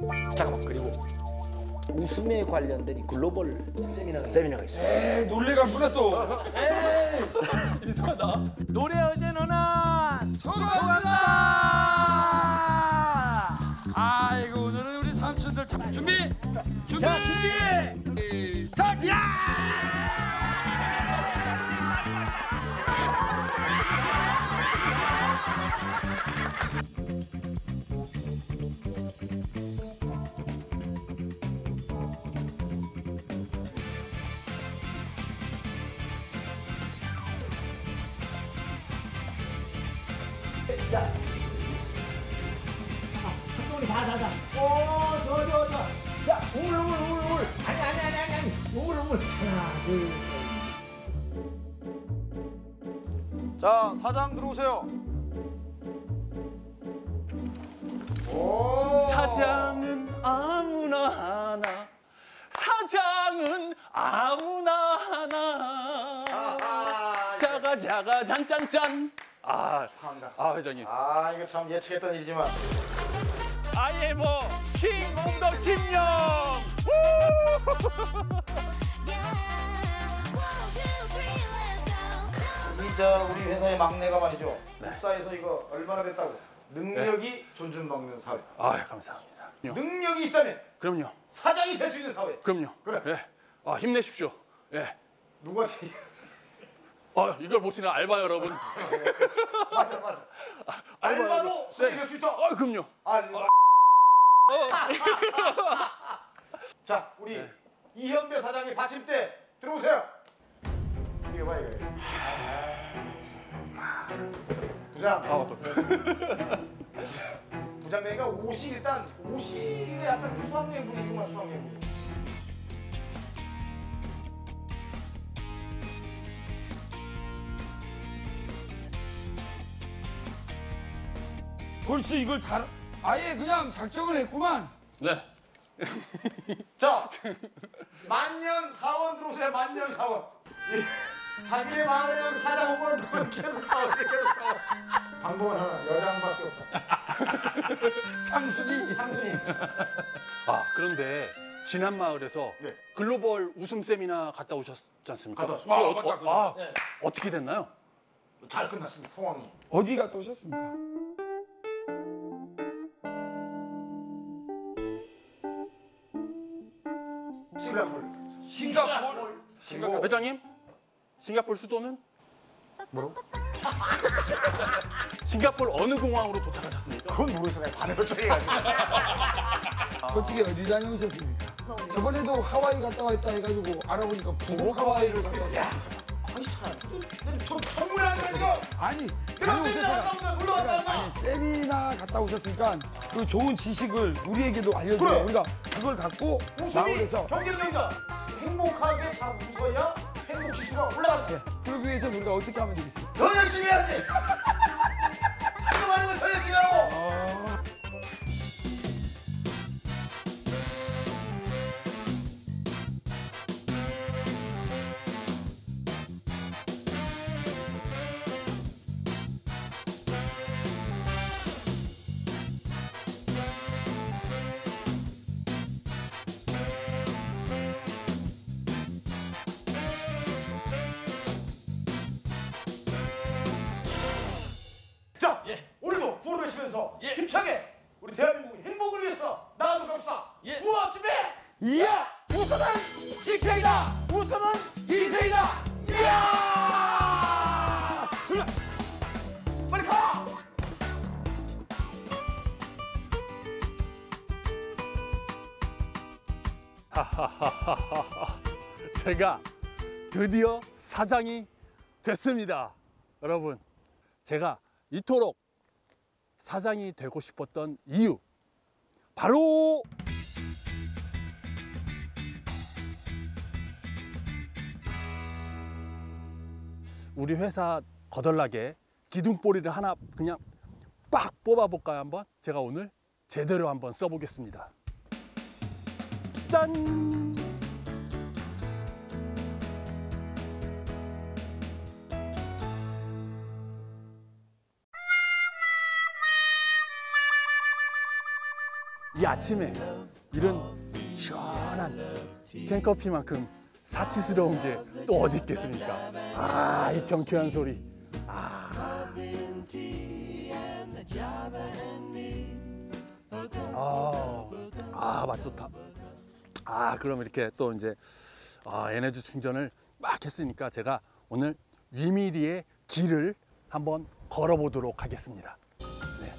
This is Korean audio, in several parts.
잠깐만, 그리고 웃음에 관련된 이 글로벌 세미나가 있어요. 에이, 놀래갔구나 또. 에이, 이상하다. 노래 어제 너나 소감합니다. 아이고, 오늘은 우리 삼촌들 참 준비. 시작, 야! 자, 우리 다. 저. 자, 우물. 아니. 우물. 하나, 둘, 셋. 자, 사장 들어오세요. 오. 사장은 아무나 하나. 사장은 아무나 하나. 자가 짠짠짠. 감사합니다. 회장님. 이거 참 예측했던 일이지만. I am a king of the 김영. 우리 회사의 막내가 말이죠. 입사해서 이거 얼마나 됐다고. 능력이 존중받는 사회. 감사합니다. 능력이 있다면 그럼요. 사장이 될 수 있는 사회. 그럼요. 그래. 예. 힘내십시오. 예. 누가 이걸 보시는 알바 여러분. 맞아. 알바도 사장이 될 수 있다. 그럼요. 자, 우리 이현배 사장의 받침대 들어오세요. 이게 봐, 이거. 부장. 부장님이가 옷이 약간 수학여행분이구만, 수학여행분. 벌써 이걸 다 아예 그냥 작정을 했구만. 네. 자, 만년사원 들어오세요. 만년사원. 자기네 마을은 사장 오면 동안 계속 사원. 방법은 하나, 여장밖에 없다. 상순이. 그런데 지난 마을에서 네. 글로벌 웃음 세미나 갔다 오셨지 않습니까? 갔다 왔습니다. 맞다. 어떻게 됐나요? 잘 끝났습니다, 성황리. 어디 갔다 오셨습니까? 싱가포르. 회장님, 싱가포르 수도는? 뭐라고? 싱가포르 어느 공항으로 도착하셨습니까? 그건 모르겠어. 내가 반응을 처리해가지고. 솔직히 어디 다녀오셨습니까? 저번에도 하와이 갔다 왔다 해가지고 알아보니까 북옥 하와이를 갔다 왔어요. 정말 안 돼, 지금. 아니, 내가 세미나 갔다 온다, 놀러 갔다 온다. 아니, 세미나 갔다 오셨으니까 그 좋은 지식을 우리에게도 알려줘요. 그래. 우리가 그걸 갖고 웃음이 마을에서 경쟁력이다. 행복하게 잘 웃어야 행복 지수가 올라간다. 그러기 위해서 우리가 어떻게 하면 되겠습니까? 더 열심히 해야지. 지금 하는 걸 더 열심히 하라고. 자, 오늘도 구호를 외치면서 힘차게 우리 대한민국의 행복을 위해서 나가도록 합시다. 구호 준비! 이야! 웃음은 식생이다! 웃음은 인생이다! 이야! 출발! 빨리 가! 제가 드디어 사장이 됐습니다. 여러분, 제가 이토록 사장이 되고 싶었던 이유, 바로 우리 회사 거덜나게 기둥뿌리를 하나 그냥 빡 뽑아볼까요? 한번? 제가 오늘 제대로 한번 써보겠습니다. 짠! 이 아침에 이런 시원한 캔커피만큼 사치스러운 게 또 어디 있겠습니까? 아, 이 경쾌한 소리. 맛 좋다. 그럼 이렇게 또 이제 에너지 충전을 막 했으니까 제가 오늘 위미리의 길을 한번 걸어보도록 하겠습니다. 네.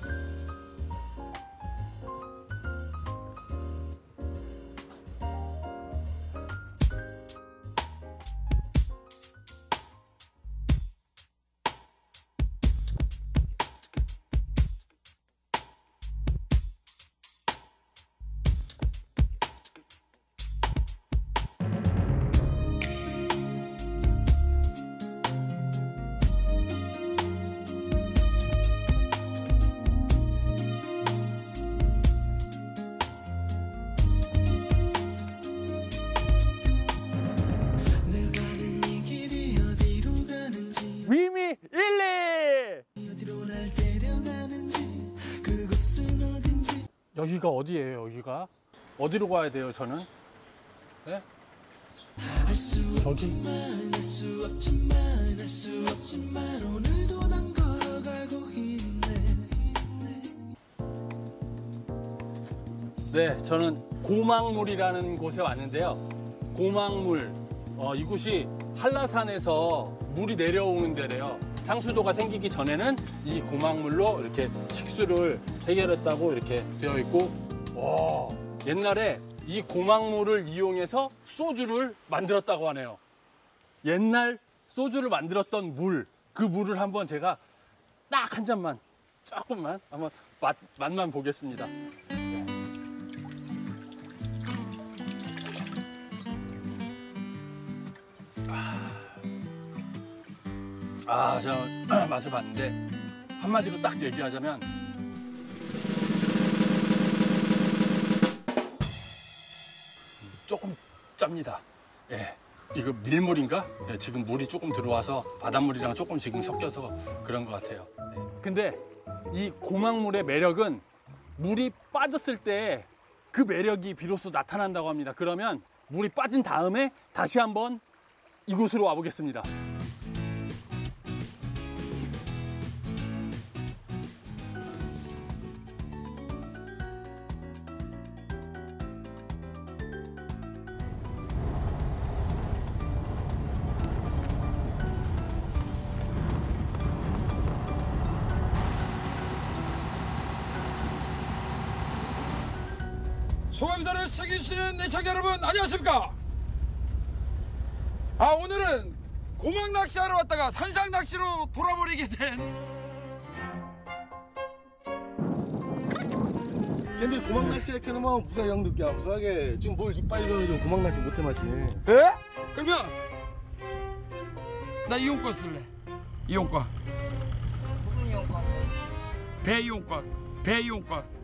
위미 1리! 여기가 어디예요? 여기가 어디로 가야 돼요? 저는? 네? 저기. 네, 저는 고막물이라는 곳에 왔는데요. 고막물, 이곳이 한라산에서 물이 내려오는 데래요. 상수도가 생기기 전에는 이 고막물로 이렇게 식수를 해결했다고 이렇게 되어 있고, 옛날에 이 고막물을 이용해서 소주를 만들었다고 하네요. 옛날 소주를 만들었던 물, 그 물을 한번 제가 딱 한 잔만, 조금만 한번 맛만 보겠습니다. 제가 맛을 봤는데 한마디로 딱 얘기하자면 조금 짭니다. 예, 이거 밀물인가? 예, 지금 물이 조금 들어와서 바닷물이랑 조금 지금 섞여서 그런 것 같아요. 근데 이 고막물의 매력은 물이 빠졌을 때 그 매력이 비로소 나타난다고 합니다. 그러면 물이 빠진 다음에 다시 한번 이곳으로 와보겠습니다. 소감사를 시청해주시는 내청자 여러분, 안녕하십니까? 오늘은 고막 낚시하러 왔다가 산상 낚시로 돌아버리게 된 근데 고막 낚시 이렇게 하면 무사 형 느끼야. 무사하게 지금 뭘 이빨 이러면 고막 낚시 못해 마시네. 에? 그러면 나 이용권 쓸래. 이용권. 무슨 이용권? 배 이용권. 배 이용권.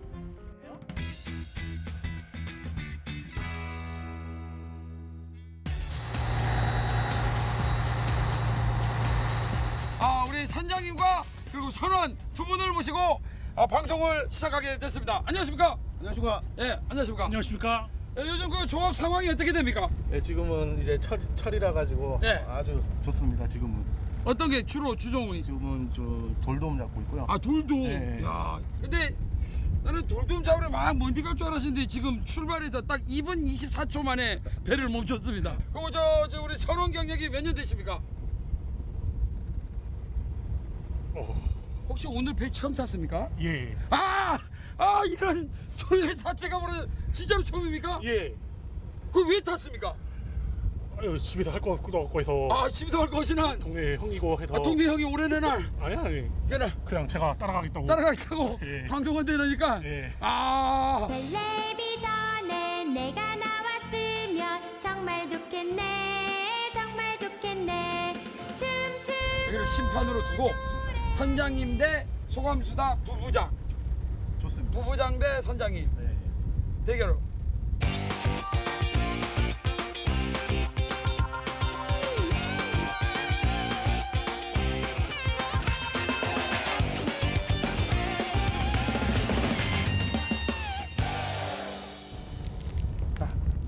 우리 선장님과 그리고 선원 두 분을 모시고 방송을 시작하게 됐습니다. 안녕하십니까? 안녕하십니까? 예, 안녕하십니까? 안녕하십니까? 요즘 그 조업 상황이 어떻게 됩니까? 네, 지금은 이제 철이라 가지고 네. 아주 좋습니다. 지금은. 어떤 게 주로 주종이? 지금은 저 돌돔 잡고 있고요. 돌돔. 네. 야, 근데 나는 돌돔 잡으러 막 먼데 갈 줄 알았는데 지금 출발해서 딱 2분 24초 만에 배를 멈췄습니다. 그리고 저 우리 선원 경력이 몇 년 되십니까? 혹시 오늘 배 처음 탔습니까? 예. 이런 소리의 사태가 벌어 진짜로 처음입니까? 예. 그럼 왜 탔습니까? 집에서 할 것도 없고 해서 집에서 할 것이나 동네 형이고 해서 동네 형이 오래내 날 아니 그냥 제가 따라가겠다고 따라가겠다고 방송한다니까. 예. 텔레비전에 내가 나왔으면 정말 좋겠네, 정말 좋겠네. 여기를 심판으로 두고 선장님 대 소감수다 부부장. 좋습니다. 부부장 대 선장님. 네. 대결로.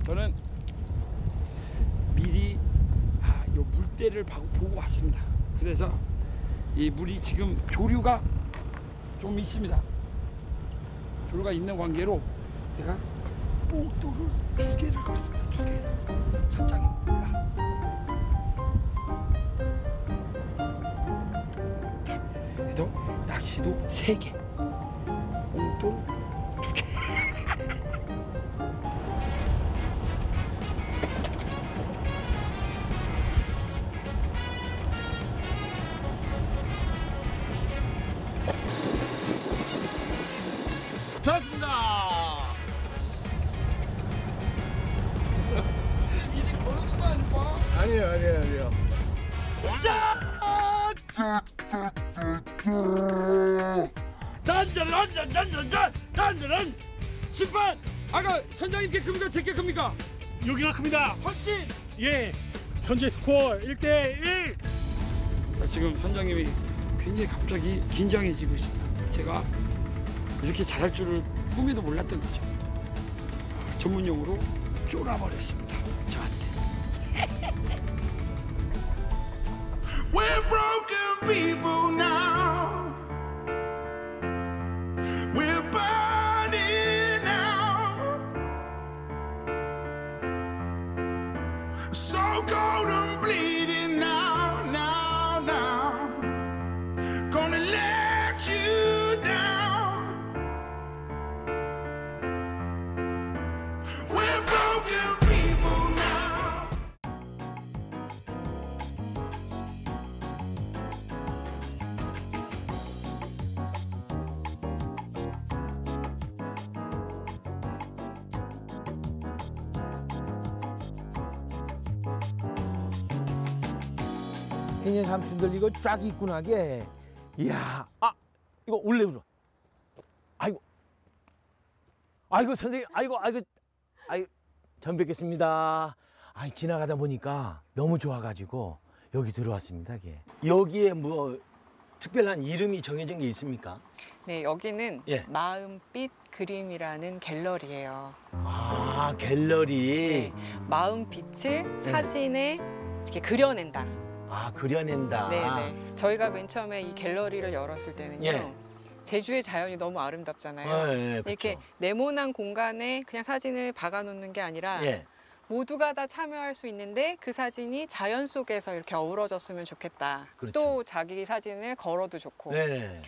저는 미리 요 물때를 보고 왔습니다. 그래서 이 물이 지금 조류가 좀 있습니다. 조류가 있는 관계로 제가 뽕돌을 2개를 걸었습니다. 2개를. 선장이 몰라. 자, 그래도 낚시도 3개. 뽕돌 2개. 좋습니다. 이제 걸어둔 거 아니야? 아니에요. 단단한 심판 아까 선장님께 큽니까 제게 큽니까? 여기가 큽니다. 확신. 예. 현재 스코어 1대1. 지금 선장님이 굉장히 갑자기 긴장해지고 있습니다. 제가 이렇게 잘할 줄을 꿈에도 몰랐던 거죠. 전문용어로 쫄아버렸습니다. 저한테. We're broken people now. We're burning out. So cold and bleeding now, now. Gonna let you down. We're broken people now. 해녀 삼촌들 이거 쫙 있구나게. 이야, 이거 원래 울어. 아이고 선생님, 아이고, 전 뵙겠습니다. 지나가다 보니까 너무 좋아가지고 여기 들어왔습니다. 이게. 여기에 뭐 특별한 이름이 정해진 게 있습니까? 네, 여기는 예. 마음빛 그림이라는 갤러리예요. 갤러리. 네, 마음빛을 사진에 이렇게 그려낸다. 그려낸다. 네. 저희가 맨 처음에 이 갤러리를 열었을 때는요. 예. 제주의 자연이 너무 아름답잖아요. 네, 이렇게 그렇죠. 네모난 공간에 그냥 사진을 박아놓는 게 아니라 예. 모두가 다 참여할 수 있는데 그 사진이 자연 속에서 이렇게 어우러졌으면 좋겠다. 그렇죠. 또 자기 사진을 걸어도 좋고. 네.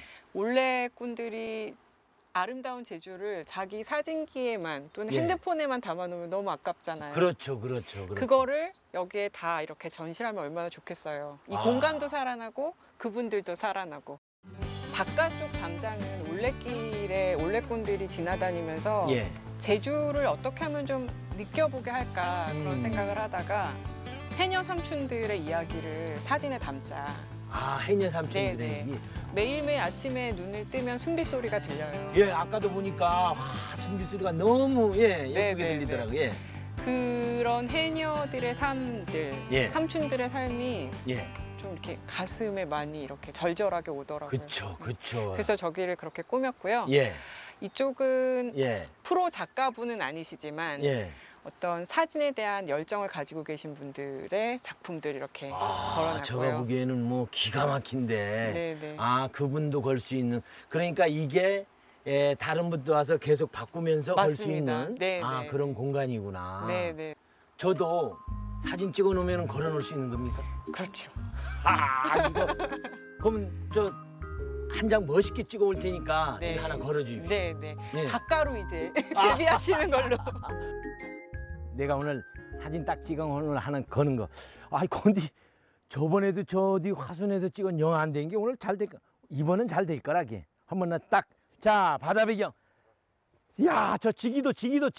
올레꾼들이 아름다운 제주를 자기 사진기에만 또는 예. 핸드폰에만 담아놓으면 너무 아깝잖아요. 그렇죠. 그거를 여기에 다 이렇게 전시하면 얼마나 좋겠어요. 이 공간도 살아나고 그분들도 살아나고. 바깥쪽 담장은 올레길에 올레꾼들이 지나다니면서 예. 제주를 어떻게 하면 좀 느껴보게 할까 그런 생각을 하다가 해녀 삼촌들의 이야기를 사진에 담자. 해녀 삼촌들의 네네. 얘기. 매일매일 아침에 눈을 뜨면 숨비 소리가 들려요. 예, 아까도 보니까 숨비 소리가 너무 예쁘게 네, 네, 들리더라고요. 예. 그런 해녀들의 삶들, 예. 삼촌들의 삶이 예. 좀 이렇게 가슴에 많이 이렇게 절절하게 오더라고요. 그쵸. 그래서 저기를 그렇게 꾸몄고요. 예. 이쪽은 예. 프로 작가분은 아니시지만 예. 어떤 사진에 대한 열정을 가지고 계신 분들의 작품들 이렇게 걸어놨고요. 제가 보기에는 뭐 기가 막힌데. 네네. 그분도 걸 수 있는. 그러니까 이게 다른 분도 와서 계속 바꾸면서 걸 수 맞습니다. 있는 네네. 그런 공간이구나. 네네. 저도 사진 찍어 놓으면 걸어 놓을 수 있는 겁니까? 그렇죠. 이거 그러면 저 한 장 멋있게 찍어 올 테니까 네. 이거 하나 걸어 주십시오. 네네. 네. 작가로 이제 데뷔하시는 걸로. 내가 오늘 사진 딱 찍어 오늘 하는 거는 거. 근데 저번에도 저 어디 화순에서 찍은 영 안 된 게 오늘 잘 될까? 이번은 잘 될 거라게. 한번 나 딱. 자, 바다 배경. 야, 저 지기도.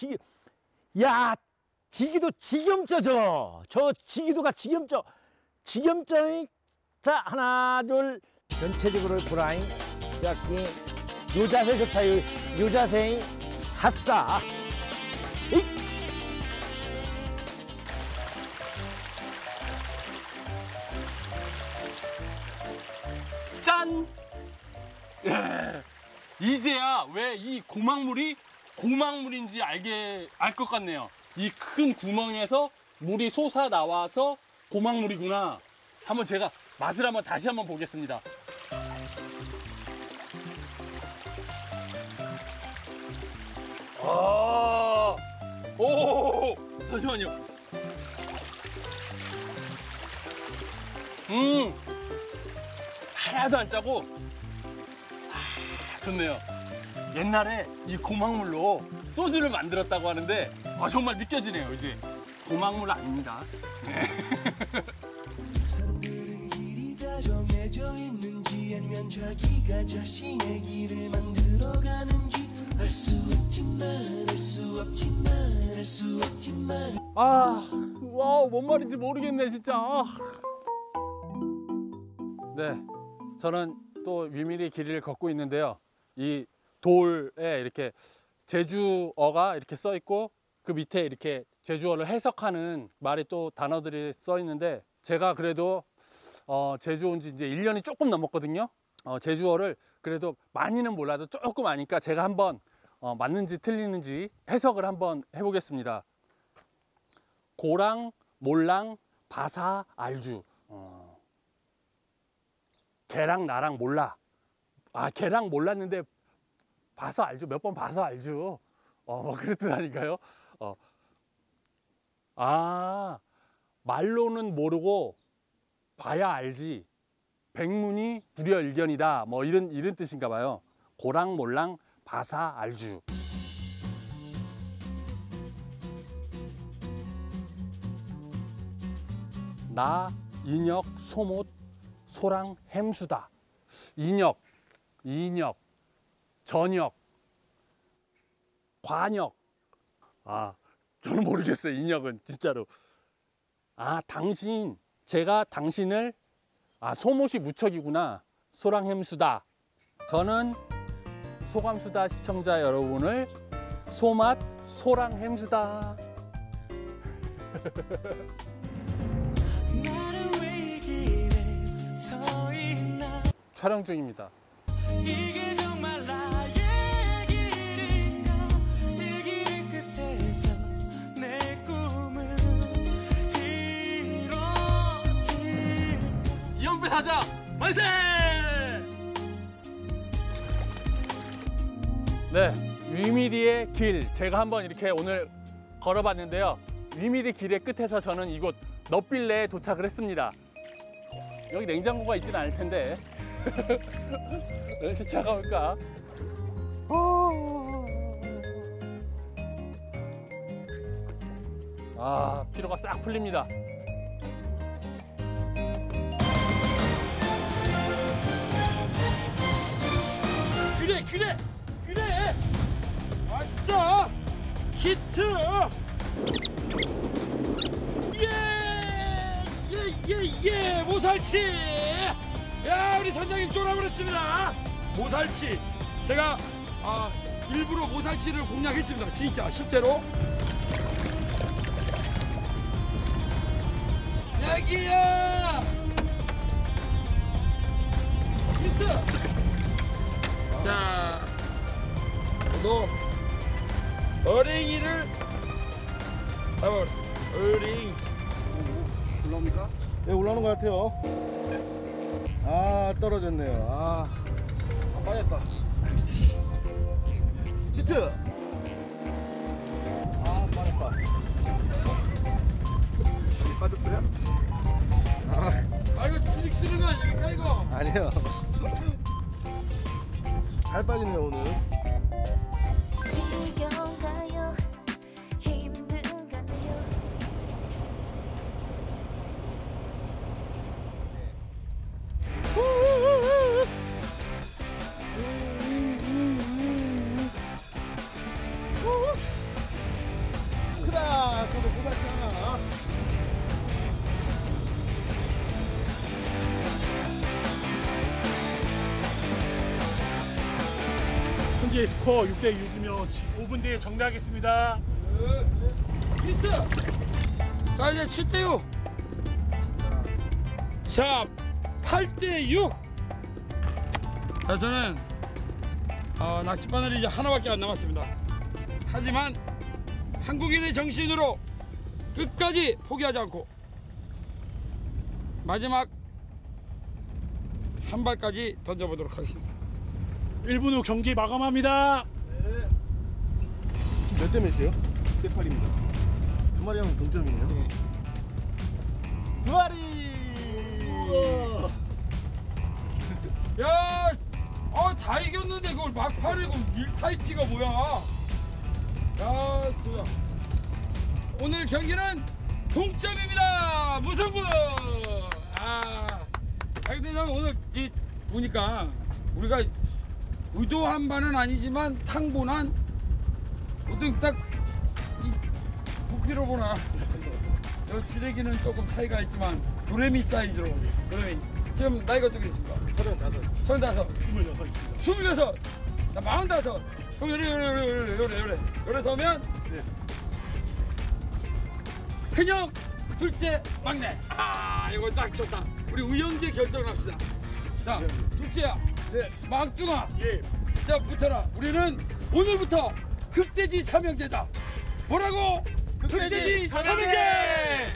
야, 지기도 지겸져 저 지기도가 지겸져. 자, 하나, 둘. 전체적으로 브라잉. 여기 요 자세 좋다. 요 자세. 핫싸. 짠! 예. 이제야 왜 이 고막물이 고막물인지 알 것 같네요. 이 큰 구멍에서 물이 솟아 나와서 고막물이구나. 한번 제가 맛을 한번 다시 한번 보겠습니다. 아, 오, 잠시만요. 하나도 안 짜고, 좋네요. 옛날에 이 고막물로 소주를 만들었다고 하는데, 정말 믿겨지네요. 이제 고막물 아닙니다. 네. 사람들은 길이 다 정해져 있는지 아니면 자기가 자신의 길을 만들어가는지 알 수 없지만 알 수 없지만 알 수 없지만 와우, 뭔 말인지 모르겠네, 진짜. 네, 저는 또 위밀히 길을 걷고 있는데요. 이 돌에 이렇게 제주어가 이렇게 써 있고 그 밑에 이렇게 제주어를 해석하는 말이 또 단어들이 써 있는데 제가 그래도 제주 온 지 이제 1년이 조금 넘었거든요. 제주어를 그래도 많이는 몰라도 조금 아니까 제가 한번 맞는지 틀리는지 해석을 한번 해보겠습니다. 고랑, 몰랑, 바사, 알주. 걔랑 나랑 몰라. 걔랑 몰랐는데 봐서 알죠. 몇 번 봐서 알죠. 그랬더라니까요. 말로는 모르고 봐야 알지. 백문이 불여일견이다. 뭐 이런 뜻인가 봐요. 고랑 몰랑 바사 알주. 나 인혁 소못 소랑 햄수다. 인혁, 전혁, 관혁. 저는 모르겠어요. 인혁은 진짜로. 당신, 제가 당신을 소못이 무척이구나. 소랑 햄수다. 저는 소감수다 시청자 여러분을 소맛 소랑 햄수다. 촬영 중입니다. 이게 정말 나의 길인가 이 길 끝에서 내 꿈은 이루어질까 이영배 사장 만세! 네, 위미리의 길 제가 한번 이렇게 오늘 걸어봤는데요. 위미리 길의 끝에서 저는 이곳 넛빌레에 도착을 했습니다. 여기 냉장고가 있지는 않을 텐데 왜 이렇게 차가울까? 피로가 싹 풀립니다. 그래 왔어 히트 예 모살치. 야, 우리 선장님 쫄아버렸습니다. 모살치. 제가 일부러 모살치를 공략했습니다. 진짜 실제로. 여기야. 히트. 자, 너 어랭이를 잡아버렸습니다. 어랭이. 올라옵니까? 네, 올라오는 것 같아요. 떨어졌네요. 빠졌다. 히트! 빠졌다. 빠졌어요? 이거 치릭 쓰는 거 아닙니까, 이거? 아니요. 잘 빠지네요, 오늘. 지겨운가요? 힘든가요? 크다. 저도 보살치 하나. 현재 스코어 6대 6이며 5분 뒤에 정리하겠습니다. 히트. 자, 이제 7대6. 자, 8대6. 자, 저는 낚싯바늘이 이제 하나밖에 안 남았습니다. 하지만 한국인의 정신으로 끝까지 포기하지 않고 마지막 한 발까지 던져보도록 하겠습니다. 1분 후 경기 마감합니다. 몇 대 몇이에요? 6대 8입니다. 두 마리 하면 동점이네요. 두 마리! 우와. 야, 다 이겼는데 그걸 막판이고 1타이피가 뭐야? 야, 좋아. 오늘 경기는 동점입니다. 무승부. 근데 오늘 보니까 우리가 의도한 바는 아니지만 탕보난 어떤 딱 부피로 보나 저 쓰레기는 조금 차이가 있지만 도레미 사이즈로 도레미. 지금 나이가 어떻게 됐습니까? 35. 26. 나 45. 그럼 요래 서면 큰형, 둘째, 막내. 이거 딱 좋다. 우리 의형제 결성을 합시다. 자, 둘째야. 막둥아. 자, 붙어라. 우리는 오늘부터 흑돼지 삼형제다. 뭐라고? 흑돼지 삼형제!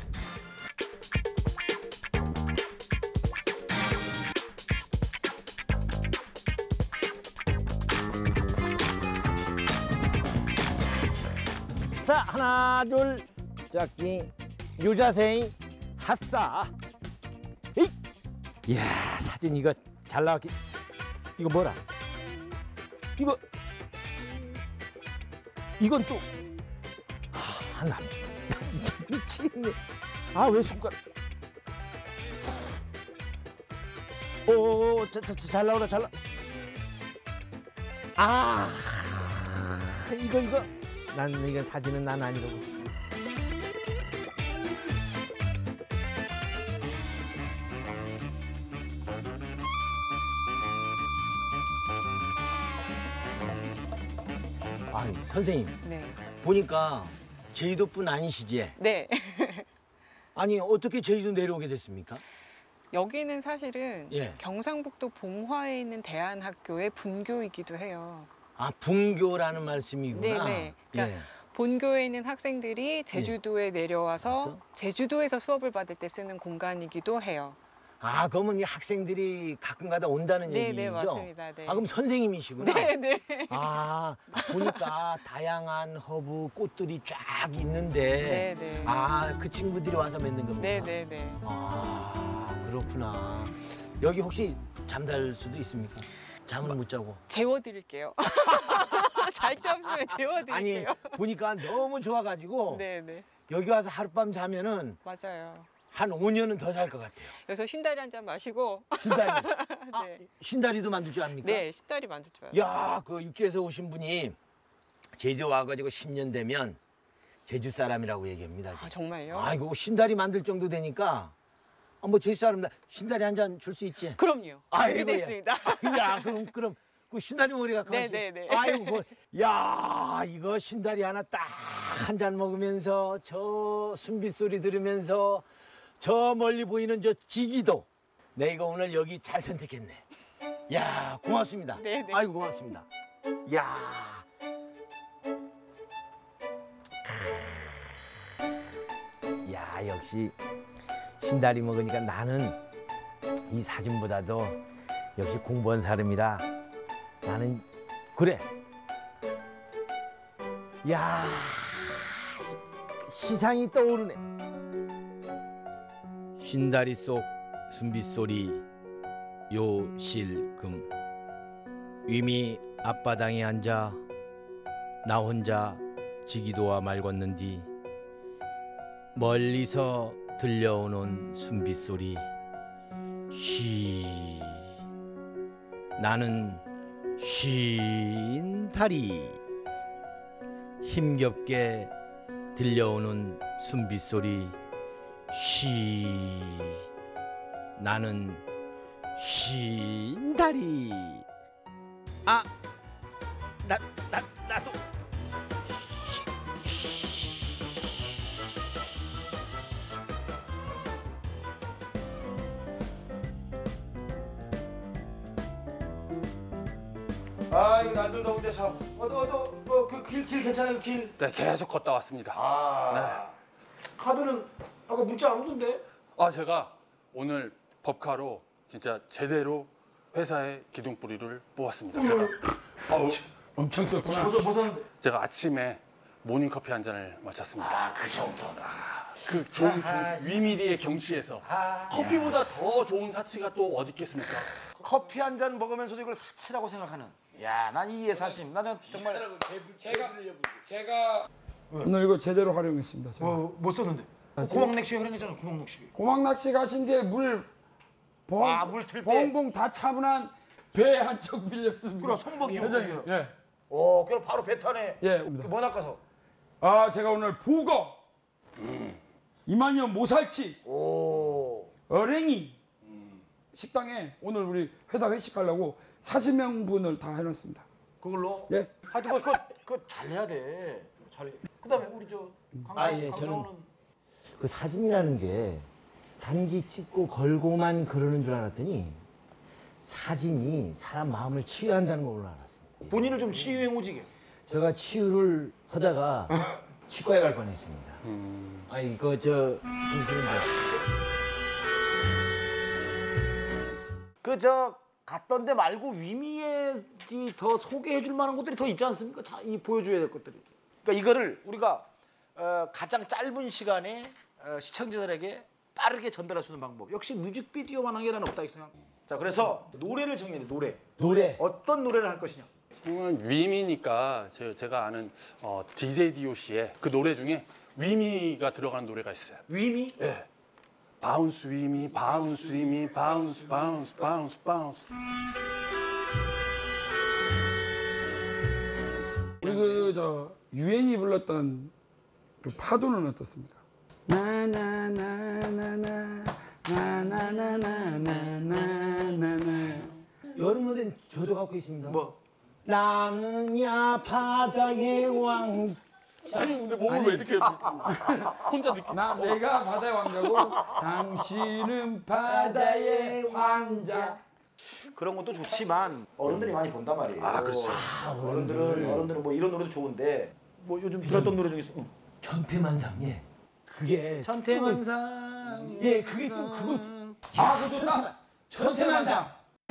자, 하나, 둘, 짝기, 요자생, 핫싸. 에이! 이야, 사진 이거 잘 나왔기. 이거 뭐라? 이건 또. 나 진짜 미치겠네. 왜 손가락. 잘 나오라, 잘 나와. 이거. 난 이거 사진은 난 아니라고. 선생님. 네. 보니까 제주도뿐 아니시지? 네. 아니 어떻게 제주도 내려오게 됐습니까? 여기는 사실은 예. 경상북도 봉화에 있는 대안학교의 분교이기도 해요. 분교라는 말씀이구나. 네네. 그러니까 본교에 있는 학생들이 제주도에 내려와서 제주도에서 수업을 받을 때 쓰는 공간이기도 해요. 그러면 이 학생들이 가끔가다 온다는 얘기죠? 네, 맞습니다. 네. 그럼 선생님이시구나. 네. 보니까 다양한 허브 꽃들이 쫙 있는데 네. 그 친구들이 와서 맺는 겁니다. 네. 그렇구나. 여기 혹시 잠잘 수도 있습니까? 잠을 못 자고. 재워드릴게요. 잘 데 없으면 재워드릴게요. 보니까 너무 좋아가지고 네. 여기 와서 하룻밤 자면은 맞아요. 한 5년은 더 살 것 같아요. 그래서 쉰다리 한 잔 마시고. 쉰다리. 네. 쉰다리도 만들 줄 압니까? 네, 쉰다리 만들 줄 알아요. 야, 그 육지에서 오신 분이 제주 와가지고 10년 되면 제주 사람이라고 얘기합니다. 정말요? 이거 쉰다리 만들 정도 되니까 뭐 제주 사람들 쉰다리 한 잔 줄 수 있지? 그럼요. 준비됐습니다. 그럼 그 쉰다리 머리가 가시. 네네네. 이거 쉰다리 하나 딱 한 잔 먹으면서 저 순빗 소리 들으면서 저 멀리 보이는 저 지기도. 내가 오늘 여기 잘 선택했네. 야, 고맙습니다. 네네. 아이고 고맙습니다. 야. 역시 쉰다리 먹으니까 나는 이 사진보다도 역시 공부한 사람이라 나는 그래. 야, 시상이 떠오르네. 쉰다리 속 순빗소리 요실금. 위미 앞바당에 앉아 나 혼자 지기도와 말 걷는디 멀리서 들려오는 순빗소리 쉬. 나는 쉰다리. 힘겹게 들려오는 순빗소리 쉬. 나는 쉰다리. 나도 이거 날들 더운데 참. 그 길 괜찮아요, 길? 네, 계속 걷다 왔습니다. 카드는 아까 문자 안 오던데? 제가 오늘 법카로 진짜 제대로 회사의 기둥뿌리를 뽑았습니다. 제가 엄청 썼구나. 뭐 샀는데? 제가 아침에 모닝커피 한 잔을 마셨습니다. 그 정도. 그 좋은 위미리의 경치에서 커피보다 더 좋은 사치가 또 어디 있겠습니까? 커피 한 잔 먹으면서도 이걸 사치라고 생각하는. 야, 난 이해 사심. 나는 정말 제가 오늘 이거 제대로 활용했습니다. 제가. 뭐 썼는데? 고막 낚시 활용했잖아, 고막 낚시. 고막 낚시 가신 게 물 물 틀 때. 봉봉 다 차분한 배 한 척 빌렸습니다. 그럼 손목이요? 회장님. 예. 그럼 바로 배 타네. 예. 뭐 낚아서? 제가 오늘 북어, 이만희연 모살치, 어랭이 식당에 오늘 우리 회사 회식하려고 40명분을 다 해놨습니다. 그걸로? 예. 하여튼 그거 잘해야 돼. 잘. 그다음에 우리 저 저는 그 사진이라는 게 단지 찍고 걸고만 그러는 줄 알았더니 사진이 사람 마음을 치유한다는 걸 오늘 알았습니다. 본인을 좀 치유해 오지게. 제가 치유를 하다가 치과에 갈 뻔했습니다. 아니 그런데 저 갔던 데 말고 위미에 더 소개해 줄 만한 것들이 더 있지 않습니까? 이 보여줘야 될 것들이. 그러니까 이거를 우리가 가장 짧은 시간에 시청자들에게 빠르게 전달할 수 있는 방법. 역시 뮤직비디오만한 게 나는 없다 이 생각. 자, 그래서 노래를 정해야 돼. 노래. 어떤 노래를 할 것이냐. 위미니까 제가 아는 DJ DOC의 그 노래 중에 위미가 들어가는 노래가 있어요. 위미? 예. 바운스 위미, 바운스 위미, 바운스, 바운스, 바운스, 바운스. 우리 유엔이 불렀던 그 파도는 어떻습니까? 나나나나나나나나나나나. 여름 노래는 저도 갖고 있습니다. 뭐? 나는야 바다의 왕. 아니 근데 몸을 왜 이렇게 혼자 느끼? 내가 바다의 왕자고 당신은 바다의 왕자. 그런 것도 좋지만 어른들이 많이 본단 말이에요. 그렇죠. 어른들은 뭐 이런 노래도 좋은데 뭐 요즘 들었던 노래 중에서 천태만상. 예. 그게 천태만상. 예, 그게 또 그거. 그거 좋다. 천태만상.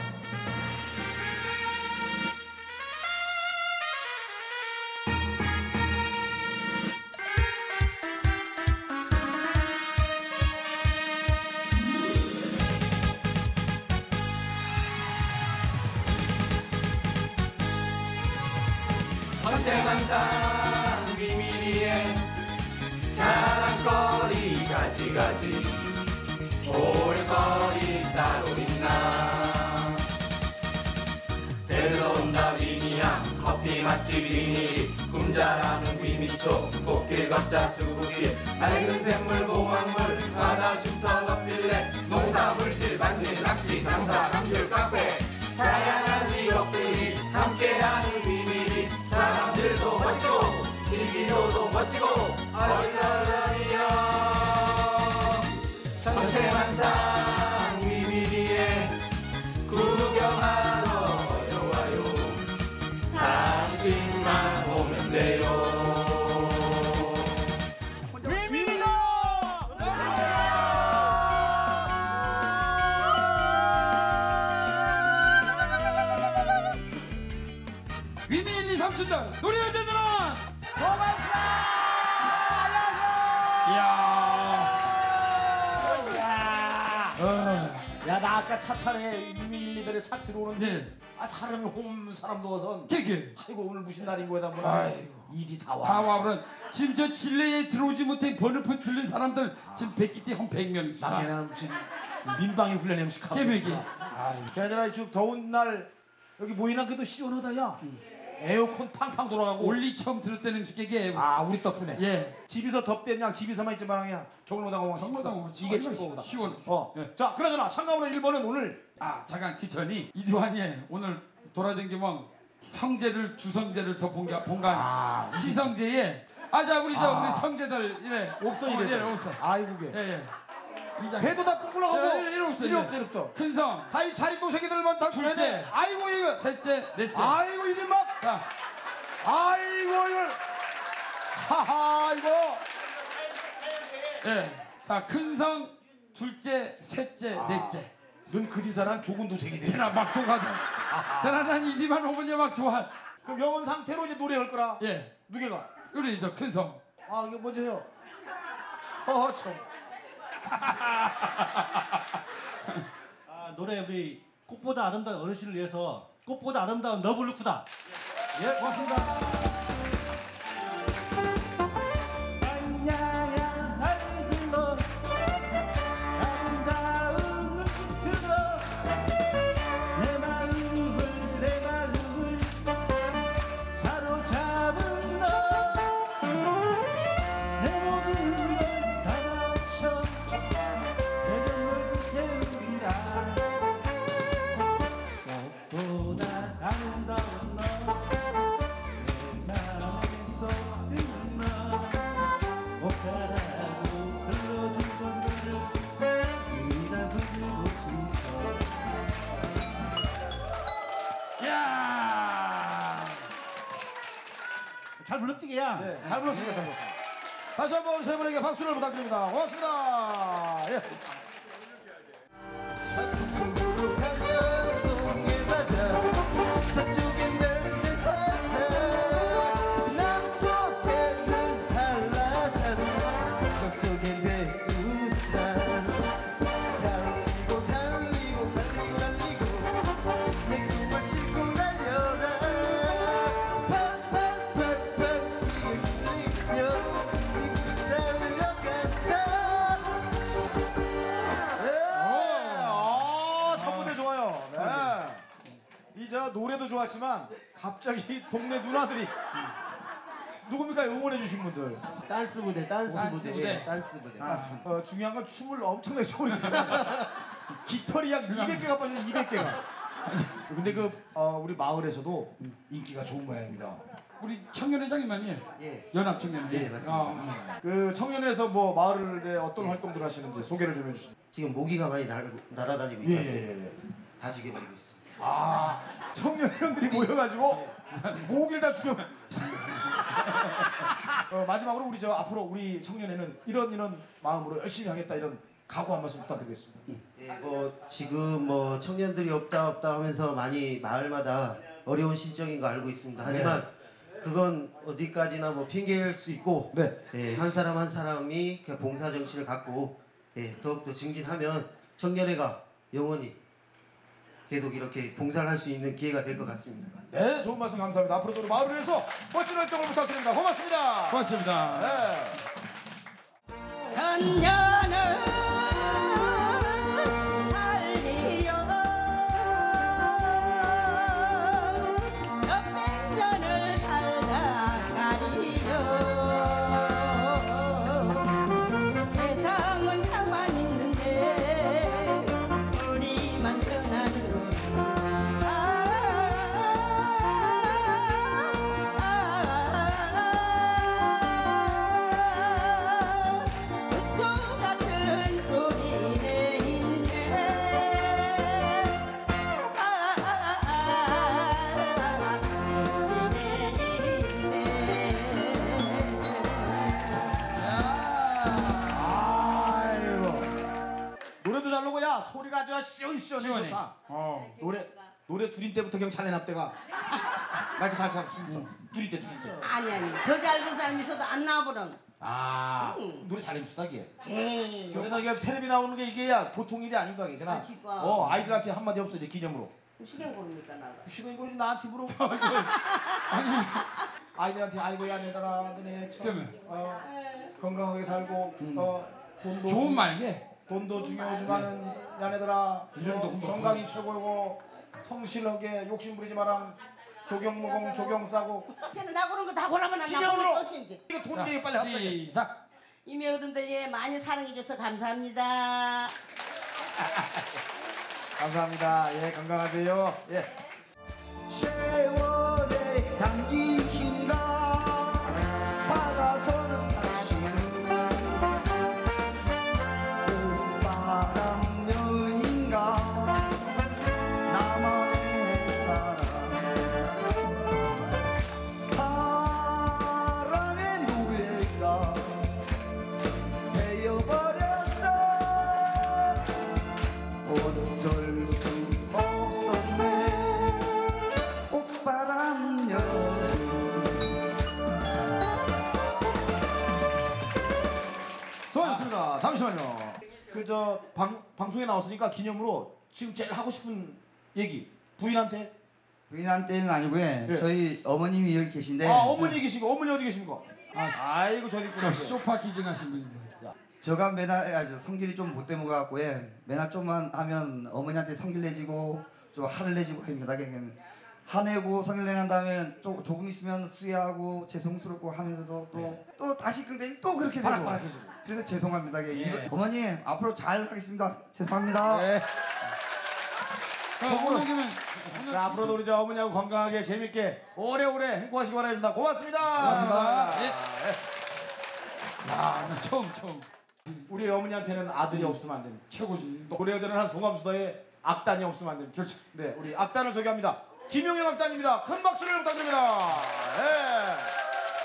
천태만상 비밀리에 자랑거리 가지가지 볼거리 따로 있나 새로운다 위미양 커피 맛집 위미 꿈자라는 위미초 꽃길 걷자 수국길 맑은 샘물 공원물 바다 쉼터 걷빌래 농사물실 반지 낚시 장사 감귤 카페 다양한 지역들이 함께하는 위미리 사람들도 멋지고 즐기료도 멋지고 얼떨떨이여 천태만상 위미리에 구경하러 와요 당신만 오면 돼요 위미 1, 2, 3순단 노래 여자들은 소방수다. 야, 나 아까 차 타네. 위미 1, 2들에 차 들어오는데 사람이 사람 누워선 아이고 오늘 무슨 날인 거야 한번. 일이 다 와. 그럼 지금 저 진례에 들어오지 못해 번호표 틀린 사람들 지금 100기 한 100명. 나게는 무슨 민방위 훈련 MC하고. 개백이. 걔네들아 지금 더운 날 여기 모이나 그래도 시원하다 야. 에어컨 팡팡 돌아가고. 원리 처음 들을 때는 그게 우리 덕분에. 예. 집에서 덥대 그냥 집에서만 있지만 그냥 겨울 오다가 막 이게 최고다. 시원. 자, 그러잖아 참가번호 1번은 오늘 잠깐 그 전이 이두환이 오늘 돌아다니면 성재를 두 성재를 더 본관 시성재에 자 우리 성재들 이래 없어 이래. 없어. 아이고 게. 예. 배도 다 뿔뿔하고 이래 없어. 이래 없어. 큰성. 다이 자리 도새끼들만 다 둘째. 아이고 이거. 셋째, 넷째. 아이고 이게 막. 자, 아이고 이걸 하하 이거 예. 자, 큰성, 둘째, 셋째, 넷째. 넌 그 뒤사람 조군 도생이 되네. 대나 막 좋아하자. 대나 난 이디만 오면 막 좋아. 그럼 영원 상태로 이제 노래할 거라. 예. 누게가? 우리 저 큰성. 아 이거 먼저 해요. 허허 참. 아, 노래 우리 꽃보다 아름다운 어르신을 위해서 꽃보다 아름다운 너블루크다. 예, 고맙습니다. 안녕야 날 불러 아름다운 눈빛으로 내 마음을 사로잡은 너 내 모든 걸 다 바쳐 내 눈물 태우리라 꽃보다 아름다운 너 내 맘에서 뜨는 너 옷가라고 불러주던 너를 그다 부르고 싶어. 야! 잘 불렀디게야. 네, 잘 불렀습니다. 잘 불렀습니다. 다시 한번 세 분에게 박수를 부탁드립니다. 고맙습니다. 예. 서쪽엔 달들 하나 남쪽에는 한라산 저쪽엔 백두산 달리고 달리고 달리고 달리고 내 꿈을 싣고 달려라 팍팍팍팍 지금 들리며 이끌 달려간다. 예. 첫 무대 좋아요. 네. 이 저 노래도 좋았지만 갑자기 동네 누나들이 누굽니까 응원해 주신 분들. 댄스 무대 댄스 댄스 무대 무대. 예, 댄스 무대. 중요한 건 춤을 엄청나게 춰버리기 때문에 깃털이 약 200개가 빠져 200개가. 근데 우리 마을에서도 인기가 좋은 모양입니다. 우리 청년회장님만이 예. 연합 청년회. 네, 맞습니다. 그 청년에서 뭐 마을에 어떤 활동들 하시는지 소개를 좀 해주시죠. 지금 모기가 많이 날아다니고 예, 있어서 예, 예. 다 죽여버리고 있습니다. 아, 청년 회원들이 모여가지고 모기를 다 죽여. 마지막으로 우리 앞으로 우리 청년회는 이런 마음으로 열심히 하겠다 이런 각오 한 말씀 부탁드리겠습니다. 예, 뭐 지금 뭐 청년들이 없다 하면서 많이 마을마다 어려운 실정인 거 알고 있습니다. 하지만 그건 어디까지나 뭐 핑계일 수 있고 네. 예, 한 사람 한 사람이 그 봉사 정신을 갖고 예, 더욱더 증진하면 청년회가 영원히 계속 이렇게 봉사를 할 수 있는 기회가 될 것 같습니다. 네, 좋은 말씀 감사합니다. 앞으로도 우리 마을을 위해서 멋진 활동을 부탁드립니다. 고맙습니다. 고맙습니다. 네. 천년을 살리여 몇백 년을 살다가리여 세상은 가만히 있는데 우리만 떠나는 노래도 잘 나오고 야 소리가 아주 시원시원해 시원해. 좋다. 어. 노래 둘인 때부터 그냥 잘내납 때가 마이크 잘 잡습니다. 둘인 때. 아니 더 잘 부른 사람 있어도 안 나와버려. 아 노래 잘해주다기에. 에이. 요새 이게 텔레비 나오는 게 이게 야 보통 일이 아니다 그냥. 아이들한테 한마디 없어 이제 기념으로. 시간 고릅니까 나가. 시간 고르지 나한테 물어. 아이들한테 아이고 야 내다라 너네 참 건강하게 살고 돈도 좋은 말게. 돈도 중요하지만은 야네들아 이름도 건강이 최고고 성실하게 욕심 부리지 마라. 조경무공 조경 싸고 걔는 나 그런 거 다 골라면 안 기념으로. 나올 것인데. 이거 돈 내기 빨리 합시다. 시작. 이미 어른들 예 많이 사랑해줘서 감사합니다. 감사합니다. 예 건강하세요. 예. 세월의 향기인가 바라서는 당신은 오빠랑년인가 나만의 사랑 좋습니다. 잠시만요. 그 저 방송에 나왔으니까 기념으로 지금 제일 하고 싶은 얘기 부인한테. 부인한테는 아니고요. 예. 저희 어머님이 여기 계신데. 아 어머니 계시고 어머니 어디 계십니까? 아이고 저기 저 소파 기증하신 분인데. 저가 맨날 성질이 좀 못돼 먹어갖고요. 맨날 좀만 하면 어머니한테 성질 내지고 좀 화를 내지고 합니다. 화내고 성질 내는 다음에 조금 있으면 수야하고 죄송스럽고 하면서도 또 다시 또 그렇게 되고. 그래서 죄송합니다. 어머니 앞으로 잘 하겠습니다. 죄송합니다. 네. 자, 앞으로도 우리 저 어머니하고 건강하게 재밌게 오래오래 행복하시기 바랍니다. 고맙습니다. 고맙습니다. 야, 나 처음. 우리 어머니한테는 아들이 없으면 안 됩니다. 최고지. 고려전환한 송감수다에 악단이 없으면 안 됩니다. 그렇죠. 네, 우리 악단을 소개합니다. 김용영 악단입니다. 큰 박수를 부탁드립니다. 네.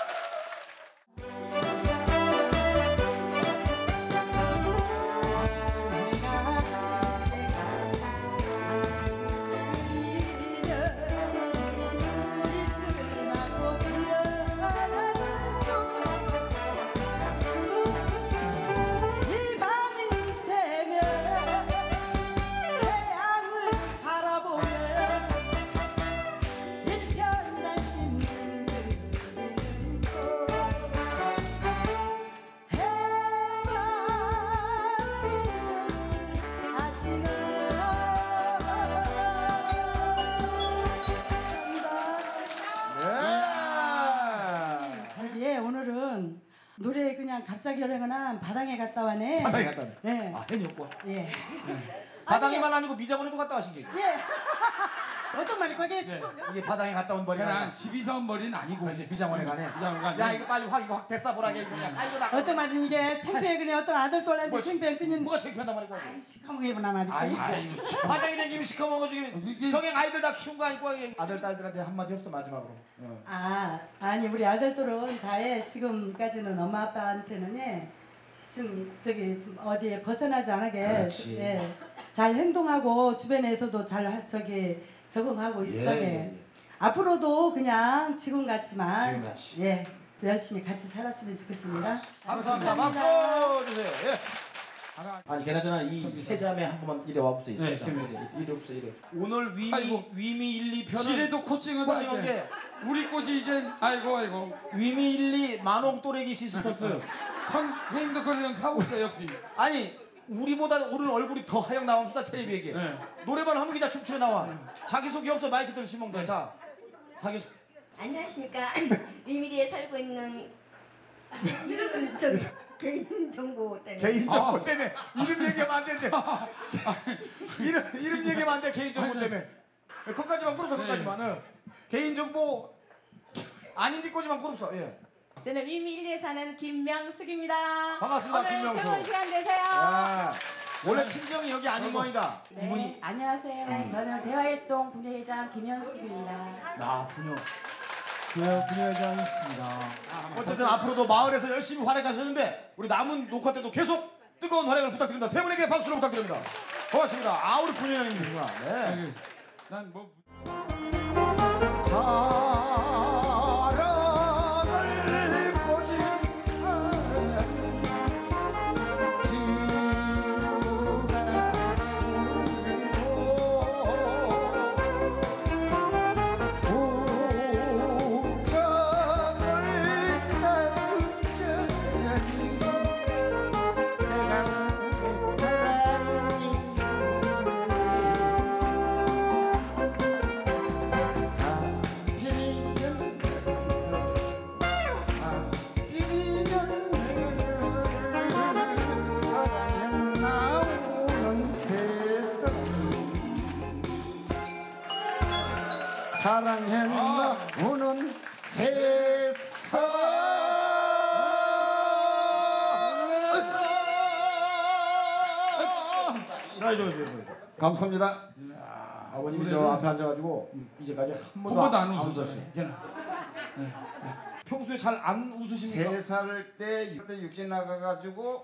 노래 그냥 갑자기 여행은 바당에 갔다 와네. 바당에 갔다 와네. 네. 아, 해녀권. 예. 바당에만 아니고 미자원에도 갔다 와신 게. 예. 어떤 말이 거기에 이게 바당에 갔다 온 머리가. 그냥 집에서 온 머리는 아니고. 그렇지, 비장원에 가네. 비장원 가네. 야, 이거 빨리 확 됐어 보라게. 아이고 나. 어떤 말은 이게 창피해 그냥 어떤 아들 딸한테 창피해 그냥. 뭐가 창피하단 말이고. 시커멓게 보나 말이야. 아이고. 바당이 되기면 시커먼 거 지금 평행 아이들 다 키운 거 아니고 아들 딸들한테 한마디 없어 마지막으로. 아니 우리 아들들은 다해 지금까지는 엄마 아빠한테는 지금 어디에 벗어나지 않게 잘 행동하고 주변에서도 잘 적응하고 있으게 앞으로도 그냥 지금 같지만 열심히 같이 살았으면 좋겠습니다. 감사합니다. 박수 주세요. 예. 아니 그나저나 이 세자매 한 번만 이래 와보세요. 세자매 이래 없어 이래. 오늘 위미 1, 2편은 지뢰도 코칭한 게 우리 꼬지 이제 아이고 위미 1, 2 만홍 또래기 시스터스 형님도 그런 사고 있어요 옆이. 아니 우리보다 오늘 얼굴이 더 하영 나옵시다 텔레비에게. 노래방 한무기자 춤추러 나와. 자기소개 없어 마이크 들으 시몬들. 자 자기소개. 안녕하십니까. 위미리에 살고 있는 개인정보 때문에. 개인정보 때문에 이름 얘기하면 안 된대. 이름 얘기하면 안 돼. 개인정보 때문에. 거기까지만 끌어서 거기까지만. 개인정보 아닌 거지만 끌어서. 예. 저는 위미 1리에 사는 김명숙입니다. 반갑습니다. 오늘 김명숙. 즐거운 시간 되세요. 원래 친정이 여기 아닌 모양이다. 네, 이분이. 안녕하세요. 저는 대화일동 부녀회장 김현숙입니다. 나 부녀회장이 있습니다. 어쨌든 앞으로도 마을에서 열심히 활약하셨는데 우리 남은 녹화 때도 계속 뜨거운 활약을 부탁드립니다. 세 분에게 박수를 부탁드립니다. 고맙습니다. 아 우리 부녀회장님이시구나. 네. 난 뭐. 사랑을 고집한 사랑해 나오는 세상. 감사합니다. 아버님이 저 앞에 앉아가지고 이제까지 한 번도 안 웃으셨어요. 평소에 잘 안 웃으십니까? 3살 때 육지 나가가지고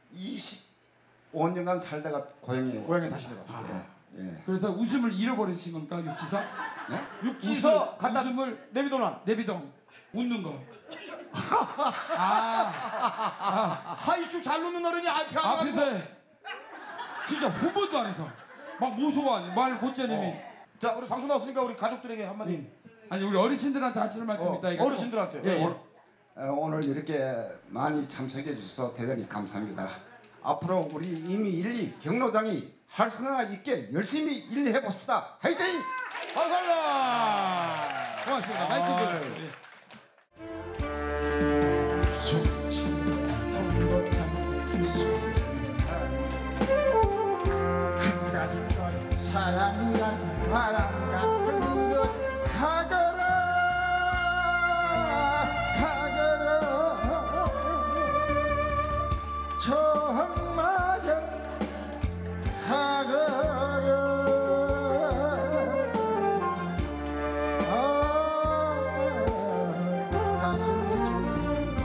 25년간 살다가 고향에 다시 내려왔어요. 그래서 웃음을 잃어버리신 겁니까 육지서? 네? 육지서 갖다 웃음을 내비둬 웃는 거. 하이축 잘 놓는 어른이 앞에 앞에서 진짜 한 번도 안 해서 막 무서워하니 말 곧자님이. 자 우리 방송 나왔으니까 우리 가족들에게 한마디. 아니 우리 어르신들한테 하시는 말씀 있다 이거. 어르신들한테. 예. 오늘 이렇게 많이 참석해 주셔서 대단히 감사합니다. 앞으로 우리 이미 1, 2 경로당이 활성화 있게 열심히 일해 봅시다. 화이팅! 감사합니다. 고맙습니다. 마이크 사랑이란 바람 같은 것 가거라 정마저 가거라 가슴에 젖은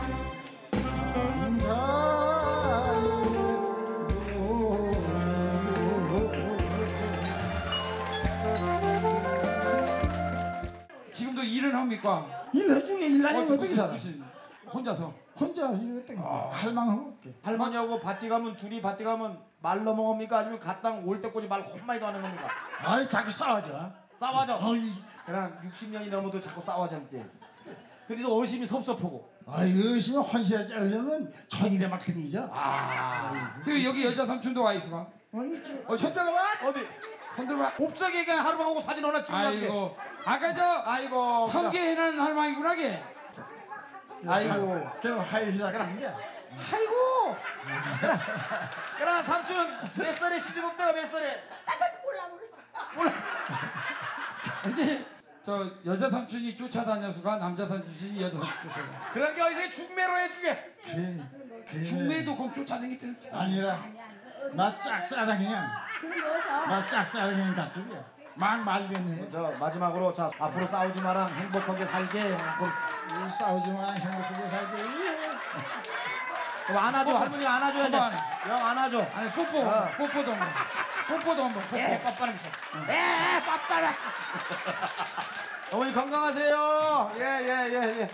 지금도 일은 합니까? 일 중에 일하는 거 어떻게 살아? 혼자서. 혼자 할망하고 할머니하고 밭에 가면 둘이 밭에 가면 말 넘어갑니까? 아니면 갓당 올 때까지 말 한마디도 안 하는 겁니까? 아이 자꾸 싸워져. 싸워져. 그냥 60년이 넘어도 자꾸 싸워잡지. 근데도 어심이 섭섭하고. 아이 의심은 혼시하지. 의심은 천일의 막힌이죠. 그 여기 여자 삼촌도 와 있어. 손 들어봐. 어디? 손 들어봐. 옵석에 그냥 하루 하고 사진 하나 찍어놨게. 아이고. 아까 저 아이고. 성게해는 할머니구나 걔. 아이고. 그럼 하이 시작을 한 게. 아이고. 그럼 삼촌 몇 살에 시집 없다가 몇 살에? 몰라. 근데 저 여자 삼촌이 쫓아다녀서가 남자 삼촌이 여자 삼촌 쫓아다녀. 그런 게 어디서 중매로 해주게. 중매도 그럼 쫓아다니겠다는. 아니라 나 짝사랑이야. 나 짝사랑이 같이 막 말리네. 저 마지막으로 자 앞으로 싸우지 마라 행복하게 살게. 싸우지 마라 행복하게 살게. 그럼 안아줘. 할머니 안아줘야 돼. 형 안아줘. 아니 뽀뽀도 한번. 뽀뽀도 한번. 빠빠라면서. 빠빠라. 어머니 건강하세요. 예.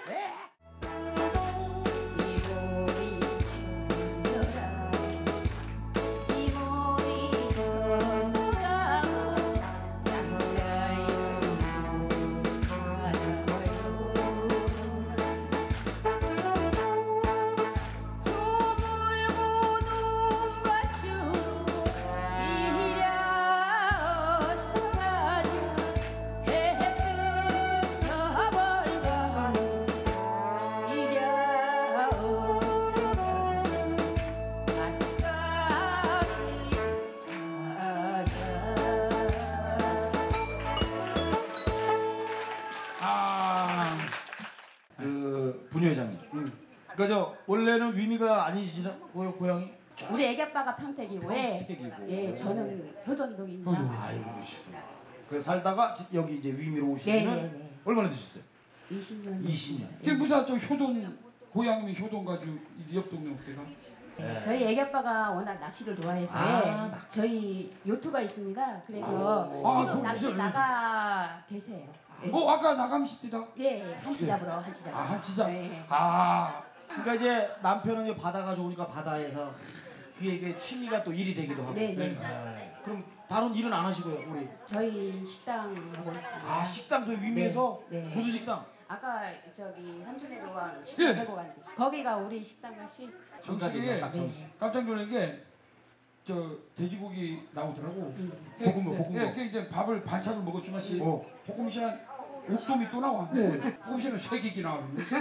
부녀회장님. 그러니까 저 원래는 위미가 아니시나 고향이? 우리 애기 아빠가 평택이고, 예, 저는 효돈동입니다. 아이고 그러시구나. 그 살다가 여기 이제 위미로 오시면 네. 얼마나 되셨어요? 20년. 20년. 그게 무슨 저 효돈 고향이 효돈 가지고 옆 동네 어때가? 저희 애기 아빠가 워낙 낚시를 좋아해서 저희 요트가 있습니다. 그래서 지금 낚시 나가 계세요. 아까 나감시티다. 네, 한치 잡으러. 한치자. 네. 그러니까 이제 남편은 바다가 좋으니까 바다에서 그게 취미가 또 일이 되기도 하고. 네. 그럼 다른 일은 안 하시고요, 우리? 저희 식당 하고 있습니다. 식당도 위미에서? 네. 무슨 식당? 아까 저기 삼촌의 도왕 식당 하고 간데 거기가 우리 식당 맛이. 정식에 깜짝 놀란 게 저 돼지고기 나오더라고. 볶음밥. 그 이제 밥을 반찬을 먹었지만 볶음 시간 옥돔이 또 나와. 볶음 시간 3개기 나와.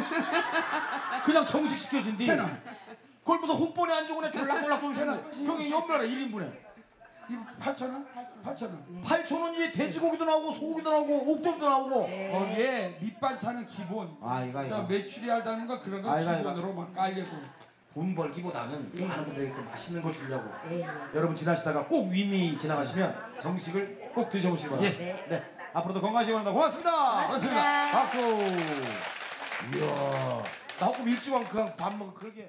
그냥 정식 시켜준디. 그걸 무슨 혼번에 안 주고 그냥 졸락졸락 좀 시고. 형이 연매라 1인분에. 8,000원? 8,000원. 8,000원이 돼지고기도 나오고 소고기도 나오고 옥돔도 나오고. 거기에 밑반찬은 기본. 저 메추리알 닮은 거 그런 거 기본으로 막 깔려고. 돈 벌기보다는 많은 분들에게 또 맛있는 걸 주려고. 여러분 지나시다가 꼭 위미 지나가시면 정식을 꼭 드셔보시기 바랍니다. 네. 앞으로도 건강하시기 바랍니다. 고맙습니다. 고맙습니다. 박수. 이야. 나 조금 일찍 와서 그냥 밥 먹고 그러게.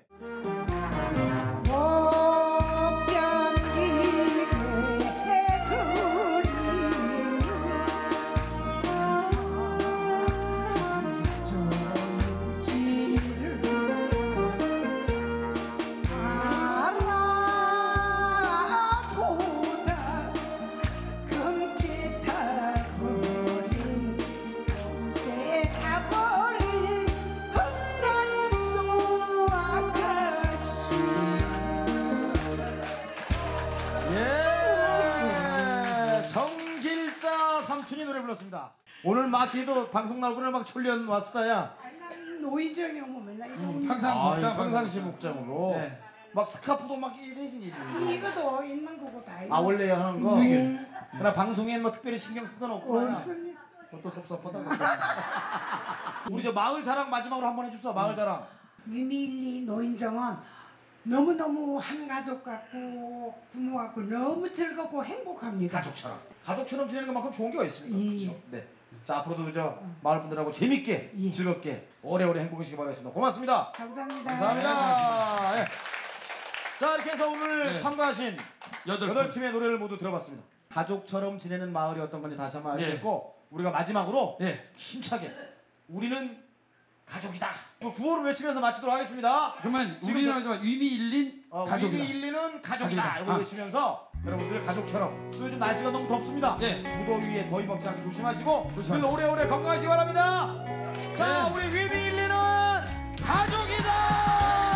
막 걔도 방송 나오고는 막 출연 왔어야. 노인정에 오면 맨날 이러고 평상시 목장으로. 네. 막 스카프도 막 이래신 게 이것도 있는 거고 다. 아 원래 하는 거. 네. 그러나 방송에 뭐 특별히 신경 쓰던 없고. 없습니다. 그것도 섭섭하다. 우리 저 마을 자랑 마지막으로 한번 해줍시다. 마을 자랑. 위밀리 노인정은 너무너무 한 가족 같고 부모 같고 너무 즐겁고 행복합니다. 가족처럼 지내는 것만큼 좋은 게 있습니까? 그렇죠. 네. 자 앞으로도 저 마을 분들하고 재밌게 즐겁게 오래오래 행복하시기 바라겠습니다. 고맙습니다. 감사합니다. 감사합니다. 예. 자 이렇게 해서 오늘 참가하신 8팀의 노래를 모두 들어봤습니다. 가족처럼 지내는 마을이 어떤 건지 다시 한번 알겠고 우리가 마지막으로 힘차게 우리는 가족이다. 구호를 외치면서 마치도록 하겠습니다. 그러면 우리는 하지만 의미 일린 가족이다. 의미 일리는 가족이다. 이걸 외치면서 여러분들 가족처럼 또 요즘 날씨가 너무 덥습니다. 무더위에 더위 먹지 않게 조심하시고 늘 오래오래 건강하시기 바랍니다. 자 우리 의미 일리는 가족이다.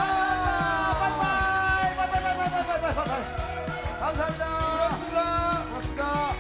감사합니다. 고맙습니다. 고맙습니다.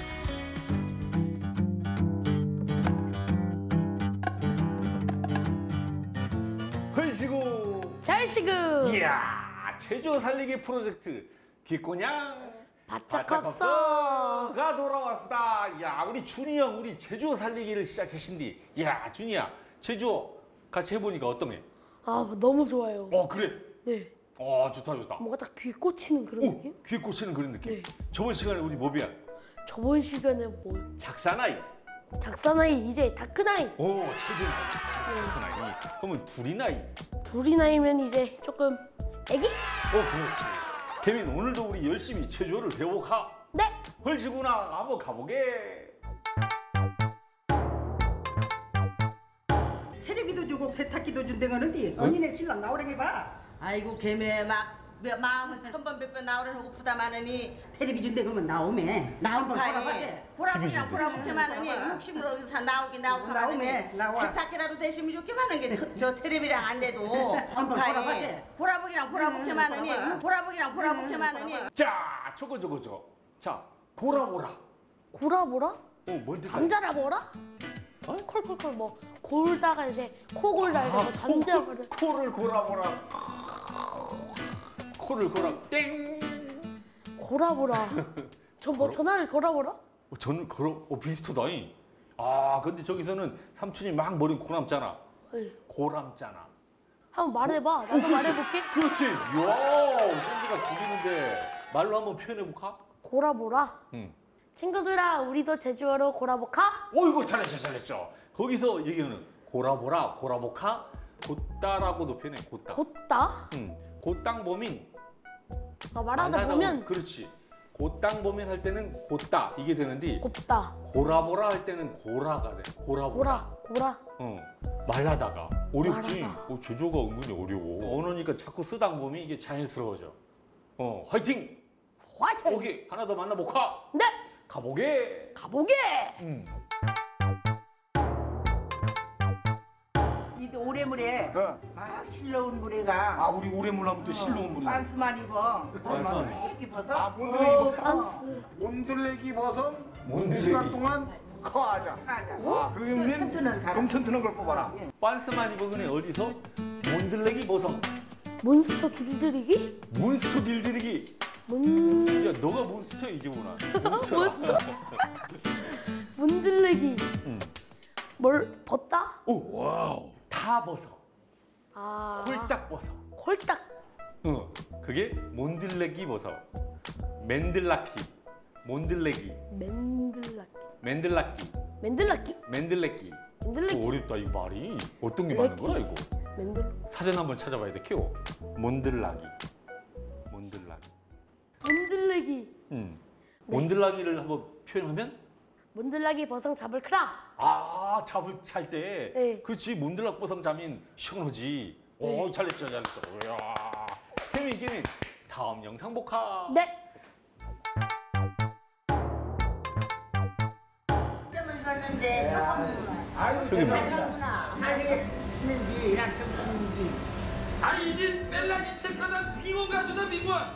헐시고 잘시고. 이야 제주 살리기 프로젝트 기꼬냥 바짝 없어가 돌아왔다. 야 우리 준이 형 우리 제주 살리기를 시작하신디. 야 준이야 제주 같이 해보니까 어떠해? 아 너무 좋아요. 그래? 네. 좋다. 뭔가 딱 귀에 꽂히는 그런 느낌? 귀에 꽂히는 그런 느낌. 네. 저번 시간에 우리 뭐비야? 저번 시간에 뭐 작사나이. 작사나이 이제 다크나이. 체드나이. 다크나이. 그러면 둘이나이면 이제 조금 애기? 그렇지. 개민 오늘도 우리 열심히 제주어를 배워가. 네. 헐시구나 한번 가보게. 텔레비도 주고 세탁기도 준대거는디 언니네 신랑 나오라게 봐. 아이고 걔매 막 마음은 천번 백번 나오라고 부담하느니 텔레비 준대 그러면 나오매. 나오면 보라보기랑 보라보기만하니 욕심으로 나오긴 나오면 세탁기라도 대시면 좋게만한 게 저 텔레비랑 안 돼도 보라보기랑 보라보기만하니 보라보기만하니 자 저거 자 고라보라. 고라보라? 뭔지 잠자라보라? 콜콜콜 뭐 골다가 이제 코 골다 이제 뭐 잠자보라. 코를 고라보라. 코를 고라 땡. 고라보라. 저 뭐 전화를 걸어보라? 비슷하다잉. 근데 저기서는 삼촌이 막 머리 고람잖아. 네. 고람잖아. 한번 말해봐. 나도 말해볼게. 그렇지. 이야, 쫑디가 죽이는데 말로 한번 표현해볼까? 고라보라. 친구들아, 우리도 제주어로 고라보카? 이거 잘했죠. 거기서 얘기하는 고라보라, 고라보카, 곧다라고도 표현해. 곧다. 곧다? 곧땅보민. 말하다 보면. 그렇지. 곧땅보민 할 때는 곧다 이게 되는데. 곧다. 고라보라 할 때는 고라가 돼. 고라보라. 고라. 말하다가 어렵지. 제주어가 은근히 어려워. 언어니까 자꾸 쓰다 보면 이게 자연스러워져. 화이팅! 오케이 하나 더 만나볼까? 네. 가보게. 이 오래물에 실러온 물에가 우리 오래물 하면 또 실러온 물이. 반스만 입어. 반스. 버섯. 반스. 몬들레기 버섯. 시간 동안 커하자. 그러면 좀 튼튼한 걸 뽑아라. 반스만 입으면 어디서? 몬들레기 버섯. 몬스터 길들이기? 몬스터 길들이기. 야 너가 몬스터 이제구나. 몬스터? 몬들레기. 뭘 벗다? 와우. 다 벗어. 홀딱 벗어. 홀딱. 그게 몬들레기 버섯. 맨들라키. 몬들레기. 맨들라키. 어렵다 이 말이. 어떤 게 많은 거야 이거? 사전 한번 찾아봐야 돼. 키워. 몬들라기. 몬들라기를 한번 표현하면? 몬들라기 버섯 잡을 크라. 잡을 찰 때. 네. 그렇지. 몬들락 버섯 잡으면 시원하지. 네. 잘했죠. 이야. 케민. 다음 영상 볼까? 네. 점을 줬는데 조금 잘했는지 난 점수인지. 이 멜라닌 체크하다 빙원 가수다 빙원.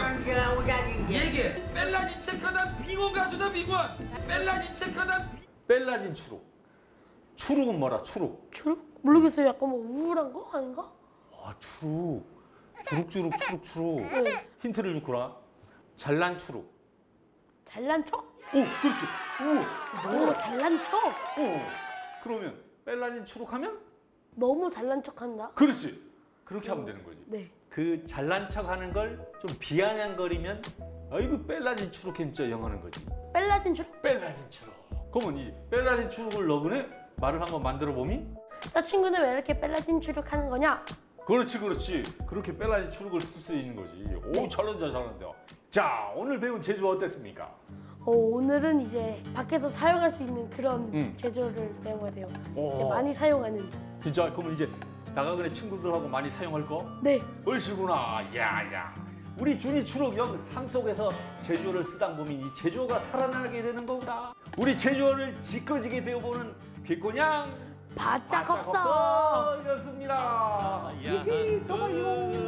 오자니 얘기. 멜라닌 체크하다 빙원 가수다 빙원. 멜라닌 체크하다. 뺄라진 추룩. 추룩은 뭐라? 추룩. 추룩? 모르겠어요. 약간 뭐 우울한 거 아닌가? 아, 추룩. 추룩. 네. 힌트를 주거라. 잘난 추룩. 잘난 척? 오, 그렇지. 너무 잘난 척? 그러면 뺄라진 추룩하면? 너무 잘난 척한다? 그렇지. 그렇게 하면 되는 거지. 네. 그 잘난 척하는 걸 좀 비아냥거리면 아이고 뺄라진 추룩 진짜 영하는 거지. 뺄라진 추룩? 뺄라진 추룩. 그러면 이 뺄라진 추룩을 너그네 말을 한번 만들어 보면? 나 친구는 왜 이렇게 뺄라진 추룩 하는 거냐? 그렇지. 그렇게 뺄라진 추룩을 쓸 수 있는 거지. 오, 잘한다. 자, 오늘 배운 제주 어땠습니까? 오늘은 이제 밖에서 사용할 수 있는 그런 제조를 배워야 돼요. 이제 많이 사용하는. 진짜? 그러면 이제 나가그네 친구들하고 많이 사용할 거? 네. 얼씨구나. 야. 우리 준이 추룩 영 삶 속에서 제주어를 쓰다 보면 이 제주어가 살아나게 되는 거구나. 우리 제주어를 지꺼지게 배워보는 귓고냥 바짝 없어. 이렇습니다. 이게 또 봐요.